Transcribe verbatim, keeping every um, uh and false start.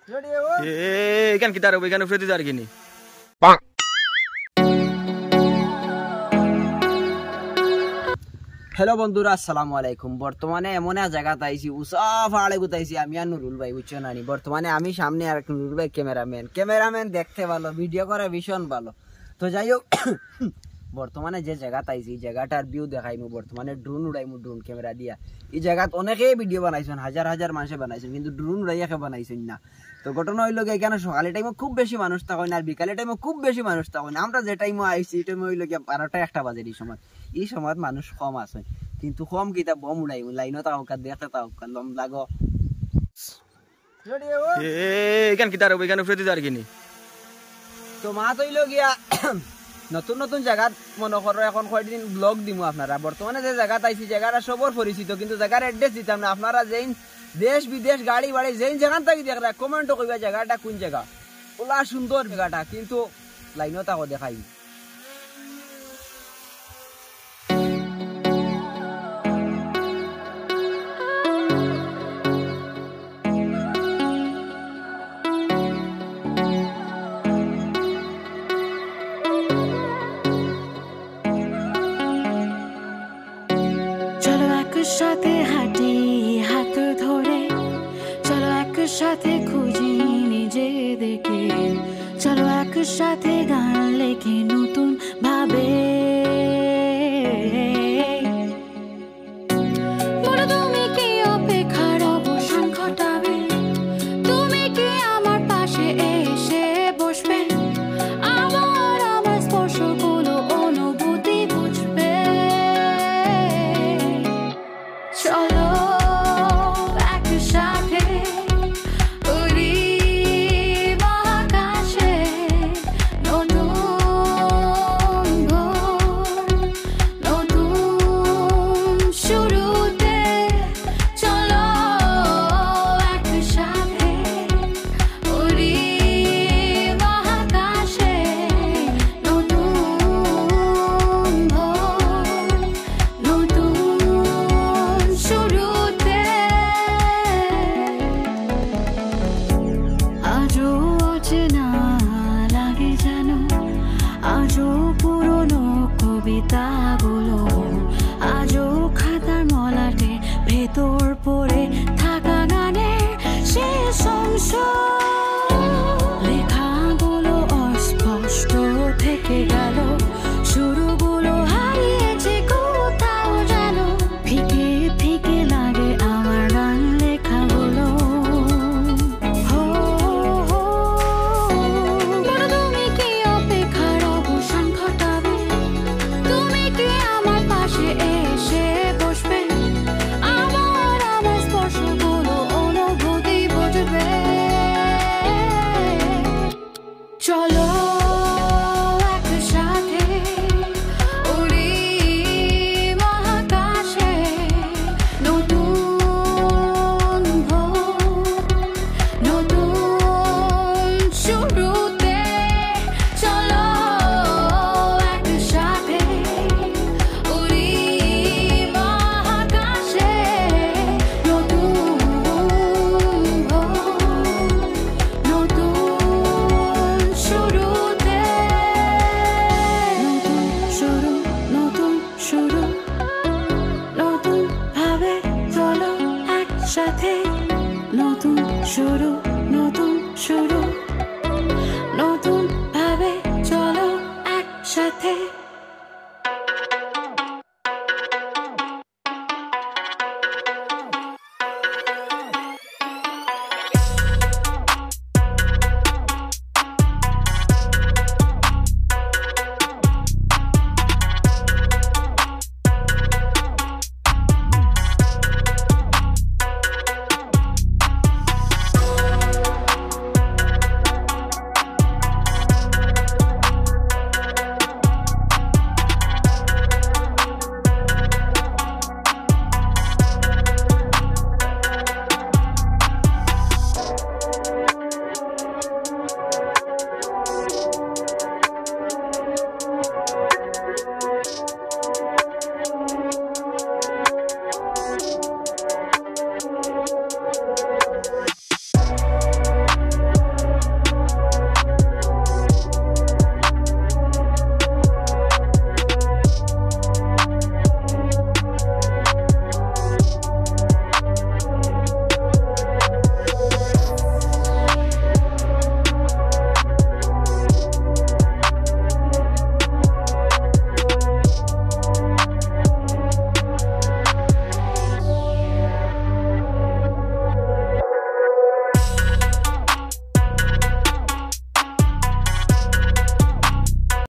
এখান কি তার এখানে ফ্রেতে যার কিনি হ্যালো বন্ধুরা, আসসালামু আলাইকুম। বর্তমানে এমন এক জায়গা তাইছি, উষা পাহাড়ে গুতাইছি আমি আর নুরুল ভাই, বুঝছো নানি। বর্তমানে আমি সামনে আর নুরুল ভাই ক্যামেরাম্যান ক্যামেরাম্যান দেখতে ভালো, ভিডিও করে ভীষণ ভালো। তো যাই হোক, বর্তমানে যে জায়গা তাইছি এই জায়গাটার ভিউ দেখাইমু। বর্তমানে ড্রোন উড়াইমু, ড্রোন ক্যামেরা দিয়া। এই জায়গাত অনেকেই ভিডিও বানাইছেন, হাজার হাজার মানুষে বানাইছেন, কিন্তু ড্রোন উড়াইয়াকে বানাইছেন না। তো ঘটনা হইল গিয়ে এখানে সকালে টাইমে খুব বেশি মানুষ থাকেন আর বিকালে টাইমে খুব বেশি মানুষ থাকেন। আমরা যে টাইমে আইছি এই টাইমে হইল গিয়ে বারোটা একটা বাজে। এই সময় এই সময় মানুষ কম আছে, কিন্তু কম কিতা বম উড়াই লাইনও তাহকা দেখতে তাহকা লম লাগো এখান কি তার এখানে ফ্রেতে যার কিনি। তো মা তৈল গিয়া নতুন নতুন জায়গা মনে করো এখন কয়েকদিন ব্লগ দিমু আপনারা। বর্তমানে যে জায়গা আইছি জায়গাটা সবর পরিচিত, কিন্তু জায়গার অ্যাড্রেস দিতাম না। আপনারা যেই দেশ বিদেশ গাড়ি বাড়ি যেই যেখান থেকে দেখরা কমেন্টও করবা জায়গাটা কোন জায়গা। ওলা সুন্দর জায়গাটা, কিন্তু লাইনও তাও দেখাই। সাথে হাঁটি হাত ধরে, চলো একসাথে খুঁজি নিজেদেরকে, চলো একসাথে গান লেখে নতুন ভাবে।